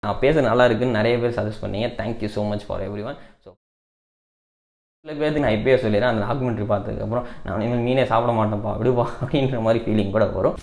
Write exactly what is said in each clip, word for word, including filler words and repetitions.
நான் பேச நல்லா இருக்குன்னு நிறைய பேர் சஜஸ்ட் பண்ணீங்க. Thank you so much for everyone. So சில பேருக்கு நான் இப்பயே சொல்லிடுறேன், அந்த டாக்குமெண்ட்ரி பார்த்ததுக்கப்புறம் நான் இனிமேல் மீனே சாப்பிட மாட்டேன்ப்பா விடுப்பா அப்படின்ற மாதிரி ஃபீலிங் கூட வரும்.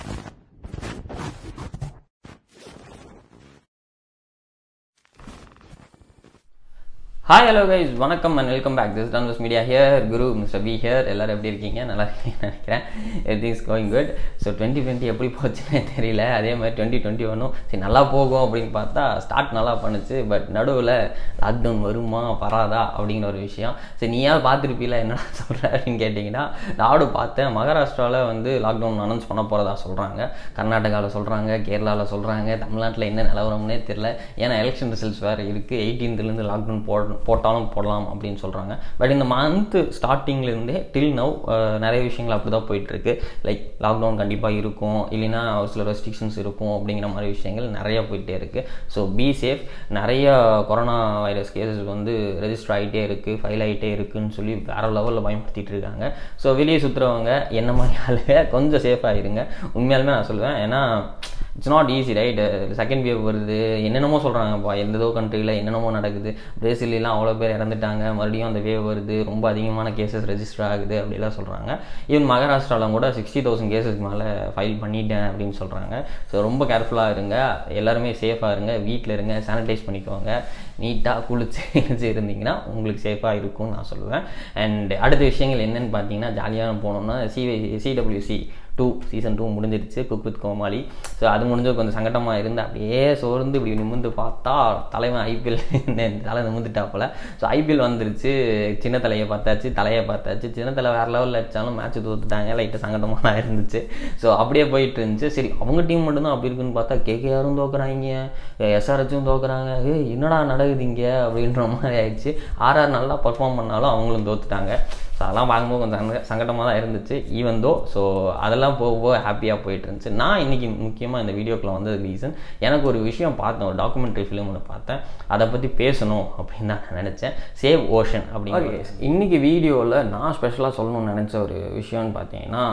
ஹாய் ஹலோ கைஸ், வணக்கம் அண்ட் வெல்கம் பேக். திஸ் டன்வஸ் media here, Guru mister B here. எல்லோரும் எப்படி இருக்கீங்க? நல்லா இருக்கீங்கன்னு நினைக்கிறேன். Everything is going good. So twenty twenty எப்படி போச்சுன்னே தெரியல. அதே மாதிரி டுவெண்ட்டி டுவெண்ட்டி ஒன்றும் சரி நல்லா போகும் அப்படின்னு பார்த்தா ஸ்டார்ட் நல்லா பண்ணுச்சு. பட் நடுவில் லாக்டவுன் வருமா வராதா அப்படிங்கிற ஒரு விஷயம். சரி நீயா பார்த்துருப்பீல என்ன சொல்கிற அப்படின்னு கேட்டிங்கன்னா, நானும் பார்த்தேன். மகாராஷ்டிராவில் வந்து லாக்டவுன் அனௌன்ஸ் பண்ண போகிறதா சொல்கிறாங்க, கர்நாடகாவில் சொல்கிறாங்க, கேரளாவில் சொல்கிறாங்க. தமிழ்நாட்டில் என்ன நிலவரம்னே தெரியல. ஏன்னா எலெக்ஷன் ரிசல்ட்ஸ் வேறு இருக்குது. எயிட்டீன்த்லேருந்து லாக்டவுன் போட போட்டாலும் போடலாம் அப்படின்னு சொல்கிறாங்க. பட் இந்த மந்த்து ஸ்டார்டிங்லேருந்தே டில் நவ் நிறைய விஷயங்கள் அப்படி தான் போயிட்டுருக்கு. லைக் லாக்டவுன் கண்டிப்பாக இருக்கும், இல்லைன்னா ஒரு சில ரெஸ்ட்ரிக்ஷன்ஸ் இருக்கும் அப்படிங்கிற மாதிரி விஷயங்கள் நிறையா போயிட்டே இருக்குது. So be safe. நிறைய கொரோனா வைரஸ் கேசஸ் வந்து ரெஜிஸ்டர் ஆகிட்டே இருக்குது, ஃபைல் ஆகிட்டே இருக்குதுன்னு சொல்லி வேறு லெவலில் பயன்படுத்திகிட்டு இருக்காங்க. ஸோ வெளியே சுற்றுறவங்க என்ன மாதிரி ஆளுங்க கொஞ்சம் சேஃபாக இருங்க. உண்மையாலுமே நான் சொல்லுவேன். ஏன்னா it's not easy right. Second wave வருது, என்னென்னமோ சொல்கிறாங்கப்பா. எந்ததோ கண்ட்ரியில் என்னென்னமோ நடக்குது. பிரேசிலாம் அவ்வளோ பேர் இறந்துட்டாங்க, மறுபடியும் அந்த வேவ் வருது, ரொம்ப அதிகமான கேசஸ் ரெஜிஸ்டர் ஆகுது அப்படிலாம் சொல்கிறாங்க. ஈவன் மகாராஷ்டிராவில் கூட சிக்ஸ்டி தௌசண்ட் கேசஸ்க்கு மேலே ஃபைல் பண்ணிட்டேன் அப்படின்னு சொல்கிறாங்க. ஸோ ரொம்ப கேர்ஃபுல்லாக இருங்க, எல்லாருமே சேஃபாக இருங்க, வீட்டில் இருங்க, சானிடைஸ் பண்ணிக்கோங்க, நீட்டாக குளிச்சு குளிச்சு இருந்தீங்கன்னா உங்களுக்கு சேஃபாக இருக்கும்னு நான் சொல்லுவேன். அண்ட் அடுத்த விஷயங்கள் என்னென்னு பார்த்தீங்கன்னா, ஜாலியாக போனோம்னா சிவி சிடபிள்யூசி டூ சீசன் டூ முடிஞ்சிருச்சு, குக் வித் கோமாளி. ஸோ அது முடிஞ்சது கொஞ்சம் சங்கடமாக இருந்து அப்படியே சோர்ந்து இப்படி நிமிந்து பார்த்தா தலைவன் ஐபிஎல் தலை நிமிந்துட்டாப்புல. ஸோ ஐபிஎல் வந்துருச்சு, சின்ன தலையை பார்த்தாச்சு, தலையை பார்த்தாச்சு. சின்ன தலை வேறு லெவலில் அடித்தாலும் மேட்ச் தோத்துட்டாங்க, லைட்டாக சங்கடமாக இருந்துச்சு. ஸோ அப்படியே போயிட்டு இருந்துச்சு. சரி அவங்க டீம் மட்டும்தான் அப்படி இருக்குன்னு பார்த்தா கேகேஆரும் தோக்குறாங்க, எஸ்ஆர்ஹெச்சும் தோக்குறாங்க. ஏ என்னடா நடக்குது இங்கே அப்படின்ற மாதிரி ஆயிடுச்சு. ஆர்ஆர் நல்லா பர்ஃபார்ம் பண்ணாலும் அவங்களும் தோத்துட்டாங்க. ஸோ அதெல்லாம் பார்க்கும்போது கொஞ்சம் சங்க சங்கடமாக தான் இருந்துச்சு ஈவன் தோ. ஸோ அதெல்லாம் போக போக ஹாப்பியாக போயிட்டு இருந்துச்சு. நான் இன்றைக்கி முக்கியமாக இந்த வீடியோக்குள்ள வந்தது ரீசன், எனக்கு ஒரு விஷயம் பார்த்தேன், ஒரு டாக்குமெண்ட்ரி ஃபிலிம் ஒன்று பார்த்தேன், அதை பற்றி பேசணும் அப்படின்னு தான் நான் நினச்சேன். சேவ் ஓஷன் அப்படின்னு. இன்றைக்கி வீடியோவில் நான் ஸ்பெஷலாக சொல்லணும்னு நினச்ச ஒரு விஷயம்னு பார்த்தீங்கன்னா,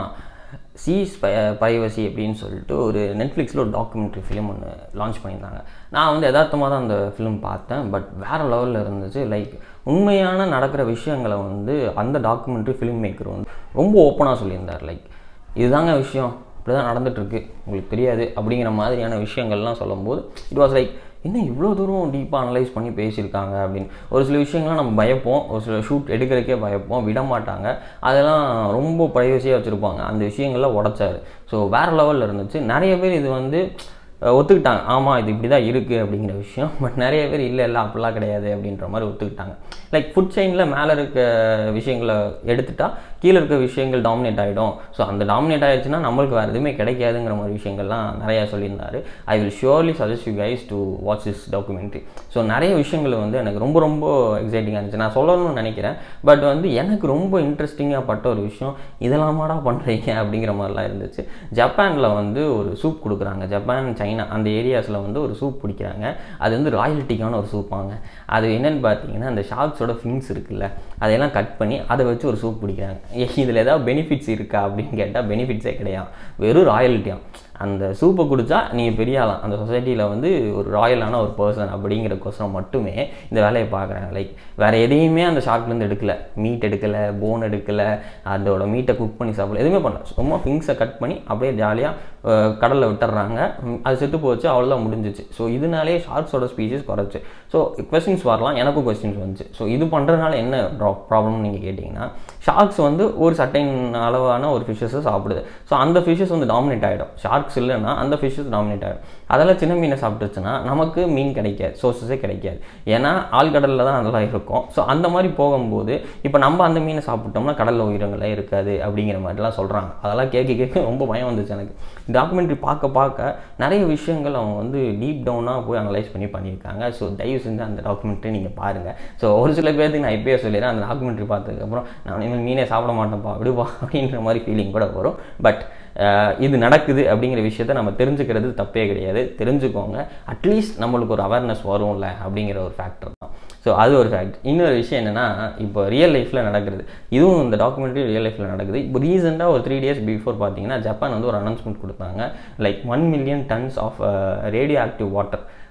சீஸ் பிரைவசி அப்படின்னு சொல்லிட்டு ஒரு நெட்ஃப்ளிக்ஸில் ஒரு டாக்குமெண்ட்ரி ஃபிலிம் ஒன்று லான்ச் பண்ணியிருந்தாங்க. நான் வந்து யதார்த்தமாக தான் அந்த ஃபிலிம் பார்த்தேன். பட் வேறு லெவலில் இருந்துச்சு. லைக் உண்மையான நடக்கிற விஷயங்களை வந்து அந்த டாக்குமெண்ட்ரி ஃபிலிம் மேக்கர் வந்து ரொம்ப ஓப்பனாக சொல்லியிருந்தார். லைக் இதுதாங்க விஷயம், இப்படி தான் நடந்துகிட்ருக்கு, உங்களுக்கு தெரியாது அப்படிங்கிற மாதிரியான விஷயங்கள்லாம் சொல்லும்போது இட் வாஸ் லைக் என்ன இவ்வளோ தூரம் டீப்பாக அனலைஸ் பண்ணி பேசியிருக்காங்க அப்படின்னு. ஒரு சில விஷயங்கள்லாம் நம்ம பயப்போம், ஒரு சில ஷூட் எடுக்கிறதுக்கே பயப்போம், விட மாட்டாங்க, அதெல்லாம் ரொம்ப ப்ரைவசியாக வச்சுருப்பாங்க. அந்த விஷயங்கள்லாம் உடச்சாரு. ஸோ வேறு லெவலில் இருந்துச்சு. நிறைய பேர் இது வந்து ஒத்துக்கிட்டாங்க, ஆமாம் இது இப்படி தான் இருக்குது அப்படிங்கிற விஷயம். பட் நிறைய பேர் இல்லை இல்லை அப்படிலாம் கிடையாது அப்படின்ற மாதிரி ஒத்துக்கிட்டாங்க. லைக் ஃபுட் செயினில் மேலே இருக்க விஷயங்களை எடுத்துட்டா கீழே இருக்க விஷயங்கள் டாமினேட் ஆகிடும். ஸோ அந்த டாமினேட் ஆகிடுச்சுன்னா நம்மளுக்கு வேறு எதுவுமே கிடைக்காதுங்கிற மாதிரி விஷயங்கள்லாம் நிறையா சொல்லியிருந்தார். I will surely suggest you guys to watch this documentary. So நிறைய விஷயங்கள் வந்து எனக்கு ரொம்ப ரொம்ப எக்ஸைட்டிங்காக இருந்துச்சு. நான் சொல்லணும்னு நினைக்கிறேன், பட் வந்து எனக்கு ரொம்ப இன்ட்ரெஸ்டிங்காக பட்ட ஒரு விஷயம், இதெல்லாமாடா பண்ணுறீங்க அப்படிங்கிற மாதிரிலாம் இருந்துச்சு. ஜப்பானில் வந்து ஒரு சூப் கொடுக்குறாங்க. ஜப்பான் சைனா அந்த ஏரியாஸில் வந்து ஒரு சூப் பிடிக்கிறாங்க. அது வந்து ராயல்ட்டிக்கான ஒரு சூப்பாங்க. அது என்னென்னு பார்த்தீங்கன்னா, அந்த ஷார்க்ஸோட ஃபின்ஸ் இருக்குல்ல, அதையெல்லாம் கட் பண்ணி அதை வச்சு ஒரு சூப் பிடிக்கிறாங்க. இதில் ஏதாவது பெனிஃபிட்ஸ் இருக்கா அப்படின்னு கேட்டால் பெனிஃபிட்ஸே கிடையாது, வெறும் ராயல்ட்டியாம். அந்த சூப்பை குடித்தா நீங்கள் பெரிய ஆளாம், அந்த சொசைட்டியில் வந்து ஒரு ராயலான ஒரு பர்சன் அப்படிங்கிற கொஸ்டின் மட்டுமே இந்த வேலையை பார்க்குறாங்க. லைக் வேறு எதையுமே அந்த ஷார்க்லேருந்து எடுக்கலை, மீட் எடுக்கலை, போன் எடுக்கலை, அதோட மீட்டை குக் பண்ணி சாப்பிடல, எதுவுமே பண்ணல. சும்மா ஃபிங்ஸை கட் பண்ணி அப்படியே ஜாலியாக கடலில் விட்டுறாங்க. அது செத்து போச்சு, அவ்வளோதான் முடிஞ்சிச்சு. ஸோ இதனாலே ஷார்க்ஸோட ஸ்பீஷிஸ் குறைச்சி. ஸோ கொஸ்டின்ஸ் வரலாம், எனக்கும் கொஸ்டின்ஸ் வந்துச்சு. ஸோ இது பண்ணுறதுனால என்ன ப்ராப்ளம்னு நீங்கள் கேட்டிங்கன்னா, ஷார்க்ஸ் வந்து ஒரு சட்டைன் அளவான ஒரு ஃபிஷ்ஷஸை சாப்பிடுது. ஸோ அந்த ஃபிஷ்ஷஸ் வந்து டாமினேட் ஆகிடும். ஷார்க்ஸ் இல்லைன்னா அந்த ஃபிஷ்ஷஸ் டாமினேட் ஆகிடும். அதெல்லாம் சின்ன மீனை சாப்பிட்டுச்சுன்னா நமக்கு மீன் கிடைக்காது, சோர்ஸஸே கிடைக்காது. ஏன்னா ஆழ்கடலில் தான் அதெல்லாம் இருக்கும். ஸோ அந்த மாதிரி போகும்போது இப்போ நம்ம அந்த மீனை சாப்பிட்டோம்னா கடலில் உயிரினங்களே இருக்காது அப்படிங்கிற மாதிரிலாம் சொல்கிறாங்க. அதெல்லாம் கேட்க கேட்க ரொம்ப பயம் வந்துச்சு எனக்கு. டாக்குமெண்ட்ரி பார்க்க பார்க்க நிறைய விஷயங்கள் அவங்க வந்து டீப் டவுனாக போய் அனலைஸ் பண்ணி பண்ணியிருக்காங்க. ஸோ தயவு செஞ்சு அந்த டாக்குமெண்ட்ரி நீங்கள் பாருங்கள். ஸோ ஒரு சில பேருக்கு நான் இப்பயே சொல்லிடுறேன், அந்த டாக்குமெண்ட்ரி பார்த்ததுக்கப்புறம் நான் இனிமேல் மீனே சாப்பிட மாட்டேன்ப்பா விடுவா அப்படின்ற மாதிரி ஃபீலிங் கூட வரும். பட் இது நடக்குது அப்படிங்கிற விஷயத்தை நம்ம தெரிஞ்சுக்கிறது தப்பே கிடையாது, தெரிஞ்சுக்கோங்க. அட்லீஸ்ட் நம்மளுக்கு ஒரு அவேர்னஸ் வரும்ல அப்படிங்கிற ஒரு ஃபேக்டர் தான். ஸோ அது ஒரு ஃபேக்ட். இன்னொரு விஷயம் என்னென்னா, இப்போ ரியல் லைஃப்பில் நடக்கிறது, இதுவும் இந்த டாக்குமெண்ட்ரி ரியல் லைஃப்பில் நடக்குது. இப்போ ரீசெண்டாக ஒரு த்ரீ டேஸ் பிஃபோர் பார்த்தீங்கன்னா ஜப்பான் வந்து ஒரு அனௌன்ஸ்மெண்ட் கொடுத்தாங்க. Like one million tons of radioactive water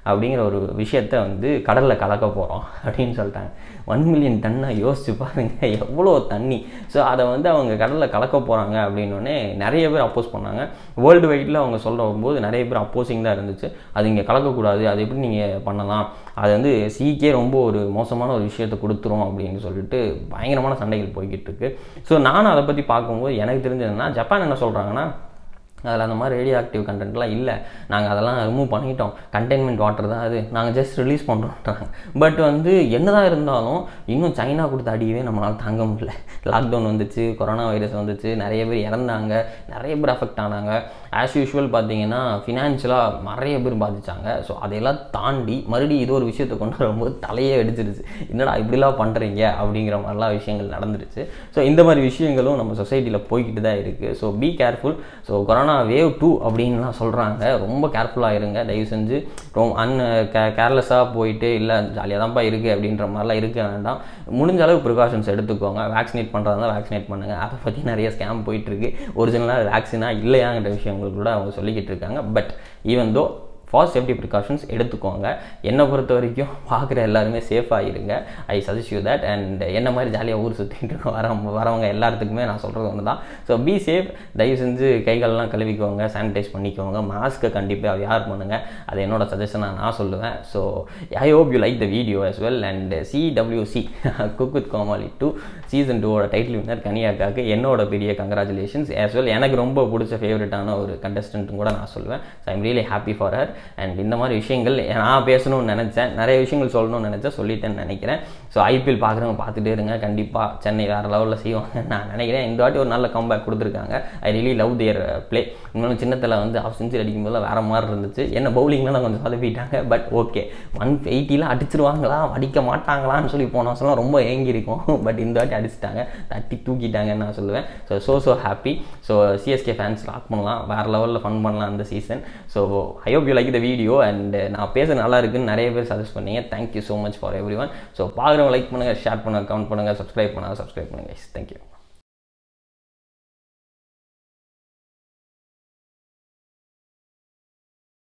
அப்படிங்கிற ஒரு விஷயத்த வந்து கடலில் கலக்க போகிறோம் அப்படின்னு சொல்லிட்டாங்க. ஒன் மில்லியன் டன்னாக யோசிச்சு பாருங்க எவ்வளோ தண்ணி. ஸோ அதை வந்து அவங்க கடலில் கலக்க போகிறாங்க அப்படின்னோடனே நிறைய பேர் அப்போஸ் பண்ணாங்க. வேர்ல்டு வைடில் அவங்க சொல்கிற போது நிறைய பேர் அப்போசிங் தான் இருந்துச்சு. அது இங்கே கலக்கக்கூடாது, அது எப்படி நீங்கள் பண்ணலாம், அது வந்து சீக்கே ரொம்ப ஒரு மோசமான ஒரு விஷயத்தை கொடுத்துரும் அப்படின்னு சொல்லிட்டு பயங்கரமான சண்டைகள் போய்கிட்டு இருக்கு. ஸோ நானும் அதை பற்றி பார்க்கும்போது எனக்கு தெரிஞ்சதுன்னா ஜப்பான் என்ன சொல்கிறாங்கன்னா, அதில் அந்த மாதிரி ரேடியோ ஆக்டிவ் கண்டென்ட்லாம் இல்லை, நாங்கள் அதெல்லாம் ரிமூவ் பண்ணிட்டோம், கண்டெய்ன்மெண்ட் வாட்டர் தான் அது, நாங்கள் ஜஸ்ட் ரிலீஸ் பண்ணுறோன்றாங்க. பட் வந்து என்ன தான் இருந்தாலும் இன்னும் சைனா கொடுத்த அடியவே நம்மளால் தாங்க முடியல. லாக்டவுன் வந்துச்சு, கொரோனா வைரஸ் வந்துச்சு, நிறைய பேர் இறந்தாங்க, நிறைய பேர் அஃபெக்ட் ஆனாங்க. ஆஸ் யூஷுவல் பார்த்தீங்கன்னா ஃபினான்ஷியலாக நிறைய பேர் பாதித்தாங்க. ஸோ அதையெல்லாம் தாண்டி மறுபடியும் இது ஒரு விஷயத்தை கொண்டு வரும்போது தலையே வெடிச்சிருச்சு. என்னடா இப்படிலாம் பண்ணுறீங்க அப்படிங்கிற மாதிரிலாம் விஷயங்கள் நடந்துருச்சு. ஸோ இந்த மாதிரி விஷயங்களும் நம்ம சொசைட்டியில் போய்கிட்டு தான் இருக்குது. So be careful. So corona wave two அப்படின்லாம் சொல்கிறாங்க, ரொம்ப கேர்ஃபுல்லாக இருங்க தயவு செஞ்சு. ரொம்ப அன் கே கேர்லெஸ்ஸாக போயிட்டு இல்லை ஜாலியாக தான்ப்பா இருக்குது அப்படின்ற மாதிரிலாம் இருக்க வேண்டாம். முடிஞ்ச அளவு ப்ரிகாஷன்ஸ் எடுத்துக்கோங்க. வேக்சினேட் பண்ணுறதா வேக்சினேட் பண்ணுங்கள். அதை பற்றி நிறைய ஸ்கேம் போயிட்டுருக்கு. ஒரிஜினலாக வேக்சினாக இல்லையாங்கிற விஷயங்கள் கூட அவங்க சொல்லிக்கிட்டு இருக்காங்க. But even though for safety precautions எடுத்துக்கோங்க. என்னை பொறுத்த வரைக்கும் பார்க்குற எல்லாருமே சேஃபாக இருங்க. I suggest you that. And என்ன மாதிரி ஜாலியாக ஊர் சுற்றிட்டு வர வரவங்க எல்லாத்துக்குமே நான் சொல்கிறது ஒன்று தான். So be safe. தயவு செஞ்சு கைகளெலாம் கழுவிக்கோங்க, சானிடைஸ் பண்ணிக்கோங்க, மாஸ்க்கை கண்டிப்பாக வியர் பண்ணுங்கள். அது என்னோட சஜஷனாக நான் சொல்லுவேன். So I hope you like the video as well. And CWC cook with Comali two season டூவோட டைட்டில் வின்னர் கனியாக்காவுக்கு என்னோட பெரிய கங்க்ராச்சுலேஷன்ஸ் as well. எனக்கு ரொம்ப பிடிச்ச ஃபேவரட்டான ஒரு கண்டஸ்டன்ட்டும் கூட நான் சொல்லுவேன். So I'm really happy for her. And இந்த மாதிரி விஷயங்கள் நான் பேசணும்னு நினச்சேன், நிறைய விஷயங்கள் சொல்லணும்னு நினச்சேன், சொல்லிட்டேன்னு நினைக்கிறேன். ஸோ ஐபிஎல் பார்க்குறவங்க பார்த்துட்டே இருங்க, கண்டிப்பாக சென்னை வேறு லெவலில் செய்வாங்க நான் நினைக்கிறேன். இந்த வாட்டி ஒரு நல்ல கம்பேக் கொடுத்துருக்காங்க. I really love their play. இன்னொன்று சின்னத்தில் வந்து ஆஃப் செஞ்சுரி அடிக்கும்போது வேறு மாதிரி இருந்துச்சு. என்ன பவுலிங்லாம் கொஞ்சம் சொதப்பிட்டாங்க. பட் ஓகே, ஒன் எயிட்டிலாம் அடிச்சிருவாங்களா அடிக்க மாட்டாங்களான்னு சொல்லி போன வருஷம்லாம் ரொம்ப ஏங்கியிருக்கும். பட் இந்த வாட்டி அடிச்சிட்டாங்க, தட்டி தூக்கிட்டாங்கன்னு நான் சொல்லுவேன். So so so happy. So CSK fans lock பண்ணலாம், வேறு லெவலில் ஃபன் பண்ணலாம் அந்த season. So I hope you like the video. And நான் பேச நல்லா இருக்குன்னு நிறைய பேர் சஜஸ்ட் பண்ணீங்க. Thank you so much for everyone. So பார்க்குறவங்க லைக் பண்ணுங்கள், ஷேர் பண்ணுங்கள், கமெண்ட் பண்ணுங்கள், சப்ஸ்கிரைப் பண்ணுங்கள் சப்ஸ்கிரைப் பண்ணுங்கள். தேங்க்யூ.